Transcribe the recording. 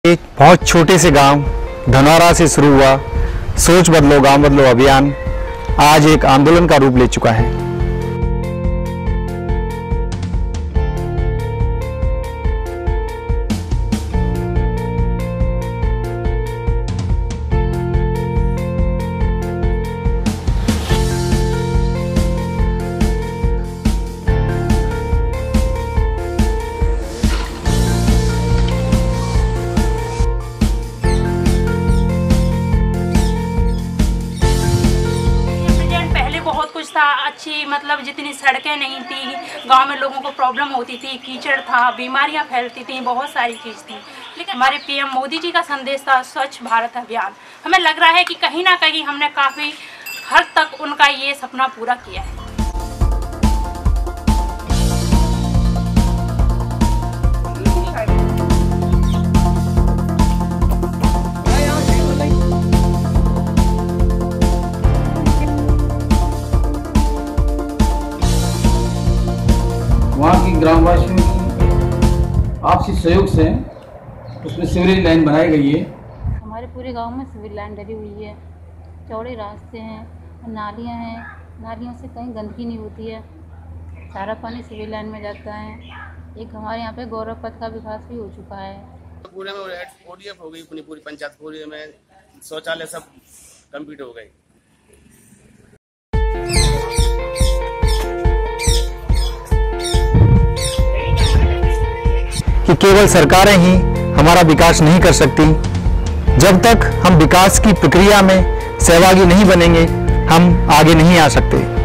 एक बहुत छोटे से गांव धनौरा से शुरू हुआ सोच बदलो गांव बदलो अभियान आज एक आंदोलन का रूप ले चुका है। बहुत कुछ था, अच्छी मतलब जितनी सड़कें नहीं थी, गांव में लोगों को प्रॉब्लम होती थी, कीचड़ था, बीमारियां फैलती थी, बहुत सारी चीज़ थी। लेकिन हमारे पीएम मोदी जी का संदेश था स्वच्छ भारत अभियान। हमें लग रहा है कि कहीं ना कहीं हमने काफ़ी हद तक उनका ये सपना पूरा किया है। वहाँ की ग्रामवासियों की आपसी सहयोग से उसमें सीवरेज लाइन बनाई गई है। हमारे पूरे गांव में सीवरेज लाइन डली हुई है, चौड़े रास्ते हैं, नालियाँ हैं, नालियों से कहीं गंदगी नहीं होती है, सारा पानी सीवरेज लाइन में जाता है। एक हमारे यहाँ पे गौरव पथ का विकास भी हो चुका है। पूरे में ODF हो गई, पूरी पंचायत पूरे में शौचालय सब कंप्लीट हो गए। कि केवल सरकारें ही हमारा विकास नहीं कर सकती। जब तक हम विकास की प्रक्रिया में सहभागी नहीं बनेंगे, हम आगे नहीं आ सकते।